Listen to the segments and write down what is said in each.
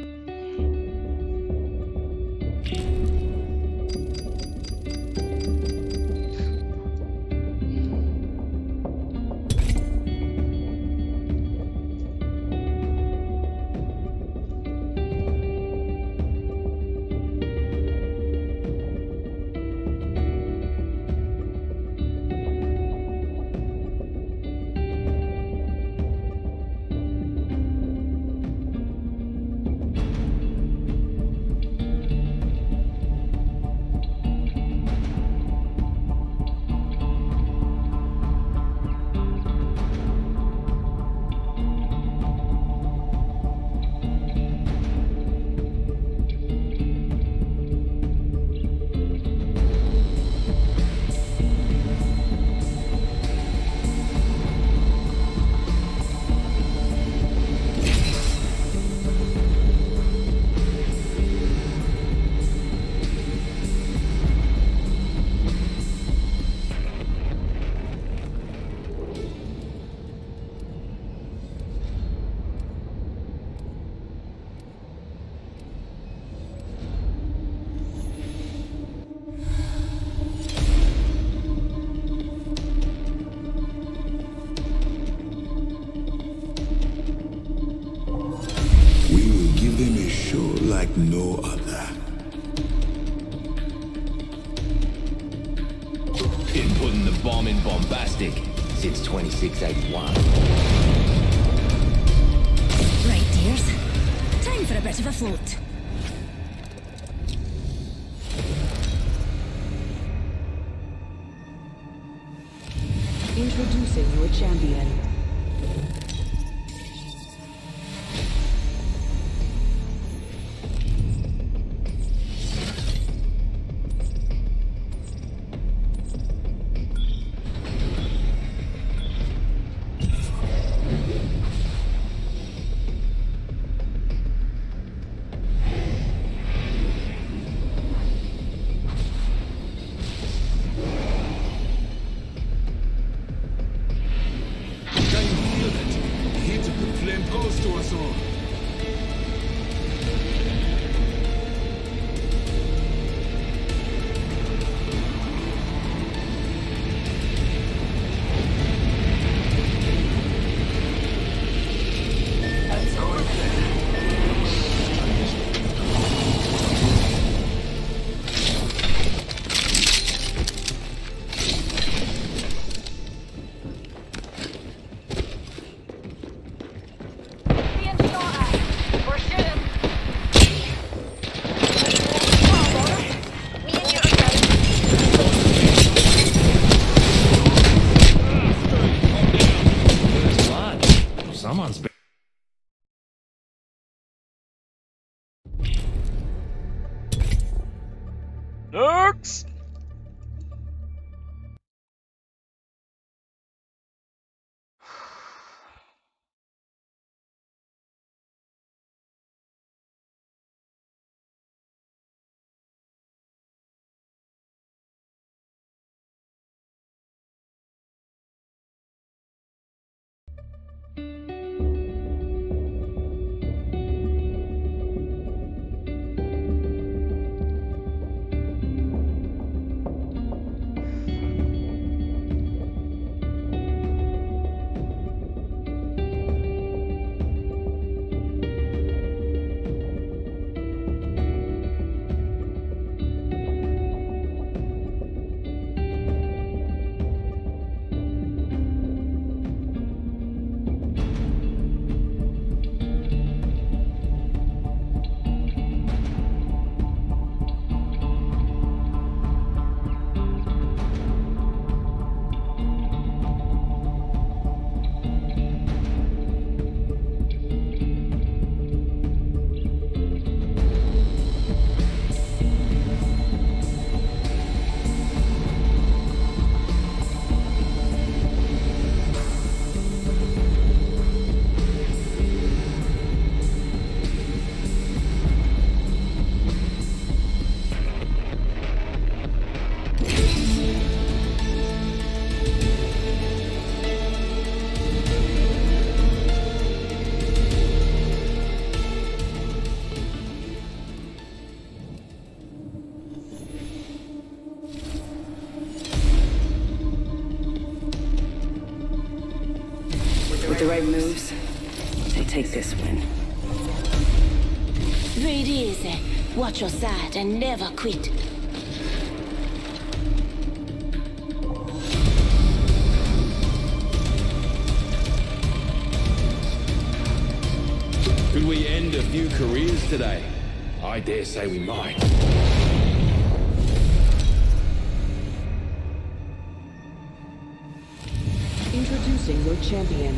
like no other. Been putting the bomb in bombastic since 2681. Right, dears. Time for a bit of a float. Introducing your champion. Next! the right moves, they take this win. Breathe easy, watch your side, and never quit. Could we end a few careers today? I dare say we might. Introducing your champion.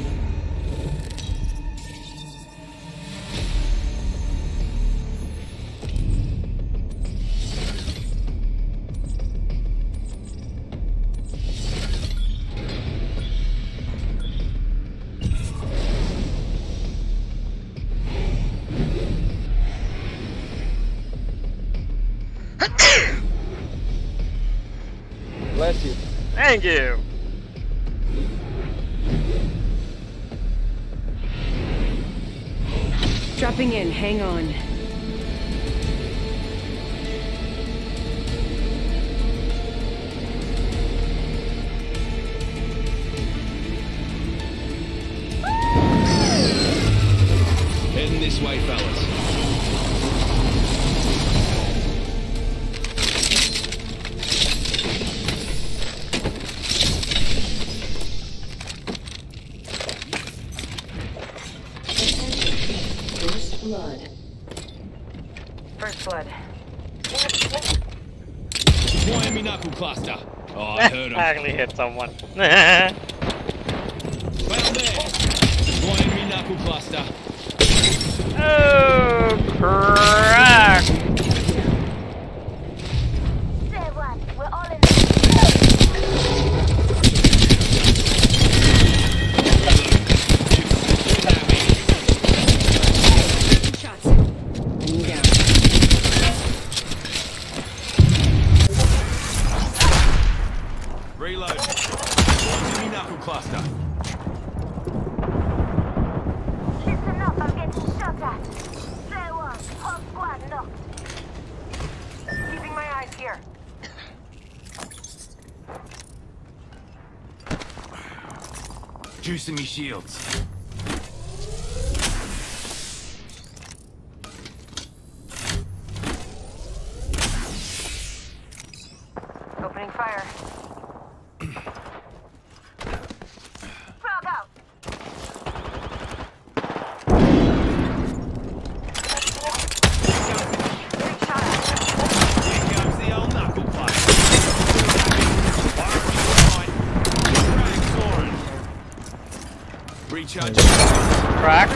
Bless you. Thank you. Dropping in, hang on. Heading this way, fellas. First blood. Miami knuckle cluster. Oh, I heard him. I actually hit someone. Found there. Miami knuckle cluster. Oh, crack! We're all in. Shots. Bring me down. Reload. Miami knuckle cluster. Listen up, I'm getting shot at. There one, whole squad knocked. Keeping my eyes here. Juicing me shields. Opening fire. Frog out. Here comes the old knuckle cluster. Recharge. Crack.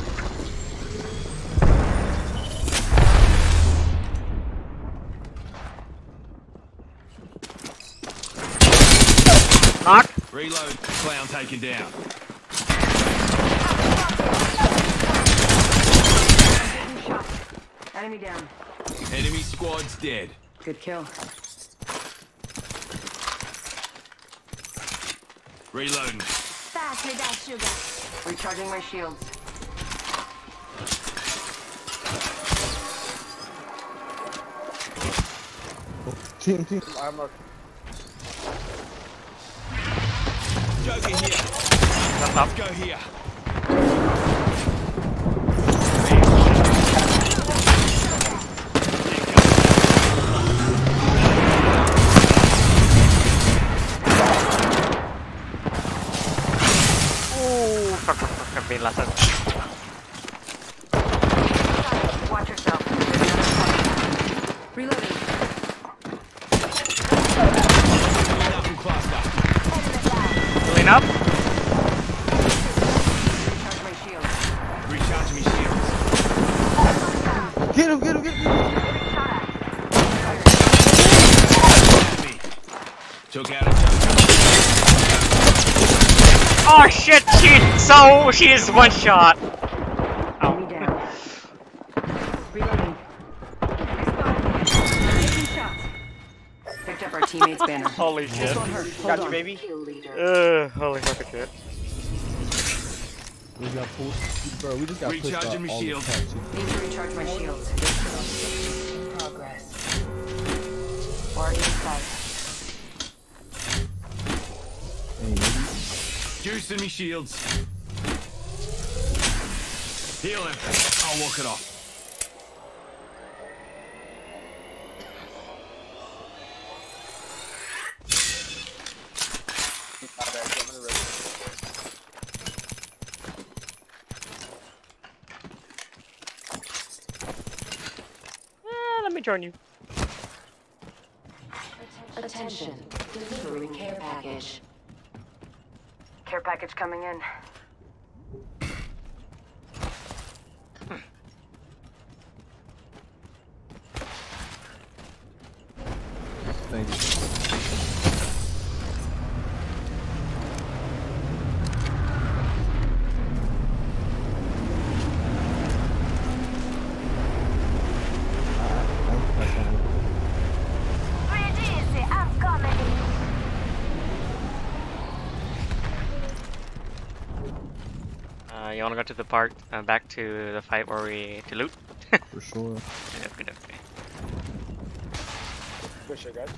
Knock. Reload. Clown taken down. Enemy down. Enemy squad's dead. Good kill. Reloading. Fast with that sugar. Recharging my shields. Team. Armor. Joker here. That's up. Let's go here. Ooh, fuck, bin laser. Watch yourself. Reloading. Knuckle cluster. Clean up. Recharge my shields. Recharge me shields. Get him. Enemy. Took out a Joker. Oh shit, she is one shot. Enemy down. Reloading. Taking shots. Picked up our teammate's banner. Holy shit. Hold her. Hold Got you, on. baby. Kill leader. Holy fucking shit. We got pulled. Bro, we just got pushed Recharging out my all the shield. time, too. Need to recharge my shields. Progress. Already inside. Hey, maybe. Juicing me shields. Heal him. I'll walk it off. Let me join you. Attention. Delivering care package. Care package coming in. Thank you. Breathe easy, I'm coming. You wanna go to the part, back to the fight where we to loot? For sure. Okay. For sure, guys.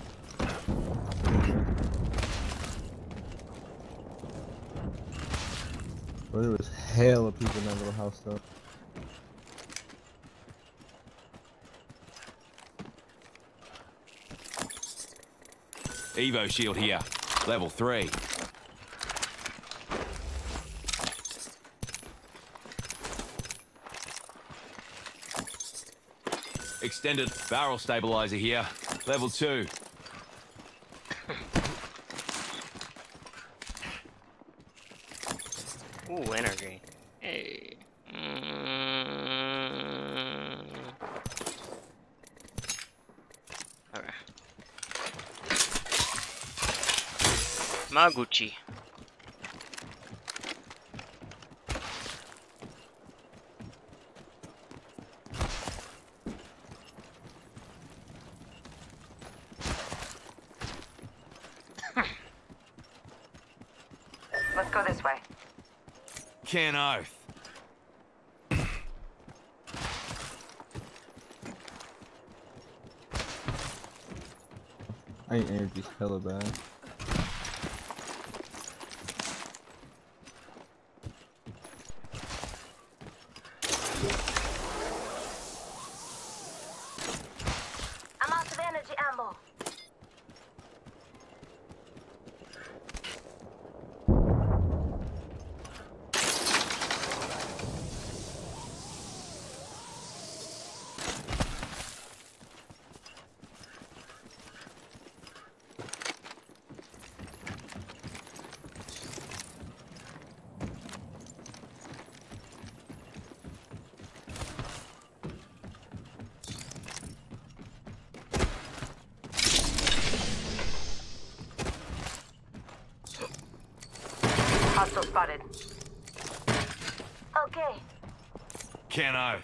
Bro, there was hell of people in that little house though. Evo shield here. Level 3. Extended barrel stabilizer here. Level 2. Ooh, energy. Hey. Okay. Maguchi. Let's go this way. Can Oath. I ain't energy's hella bad. I'm out of energy ammo. Hostile spotted. Okay. Can Oath.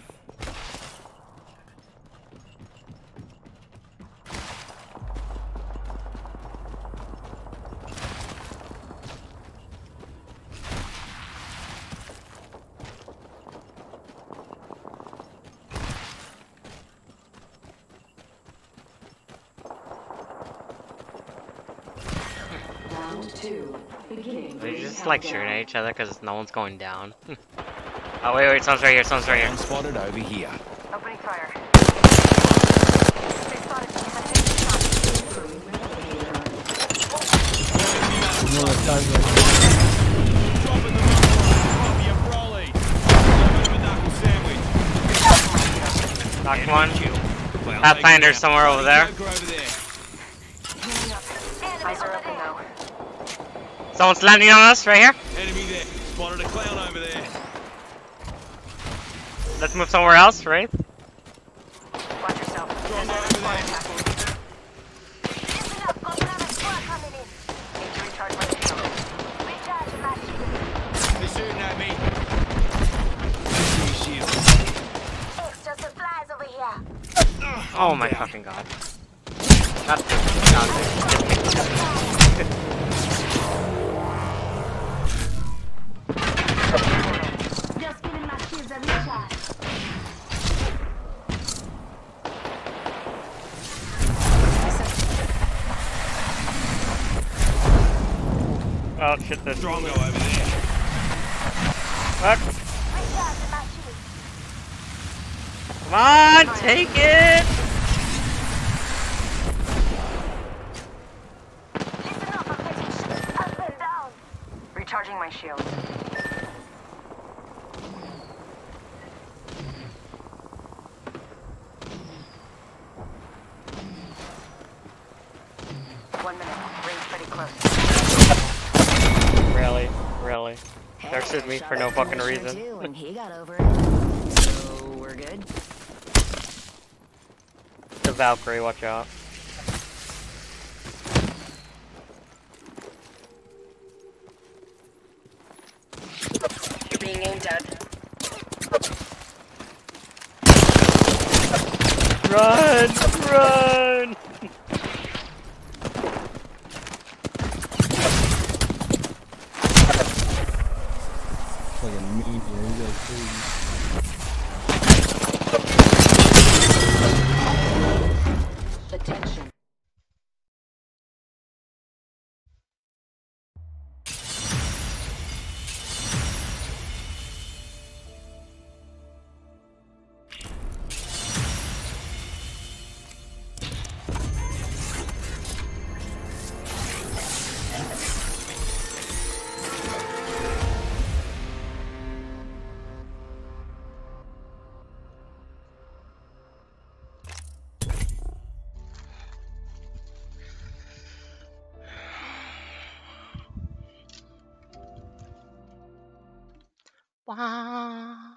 Round 2. Beginning. They're just like shooting at each other because no one's going down. Oh wait, someone's right here, One spotted over here. Opening fire. They spotted me. No, it's time to Dropping the Robbie and Broly. With a knuckle sandwich. Knocked one. Well, Pathfinder somewhere over there. Joker over there. Eyes are open though. Someone's landing on us right here. Enemy there. Spotted a clown over there. Let's move somewhere else, right? Watch yourself. Drone over there. Listen up, got another squad coming in. Need to recharge my shield. Recharge my shield. They're shooting at me. Shield. Extra supplies over here. Oh my fucking god. Not Just giving my shields a recharge. Oh shit, there's Drongo over there. What? Recharge my shield. Come on, take it! Listen up, I'm getting shot up and down. Recharging my shield. One minute. Ring's pretty close. Really? Really? Texted me for no fucking reason. Too, and he got over it. So we're good. The Valkyrie, watch out. You're being aimed at. Run! Run! Like a meteor, you go crazy. Attention. Wow.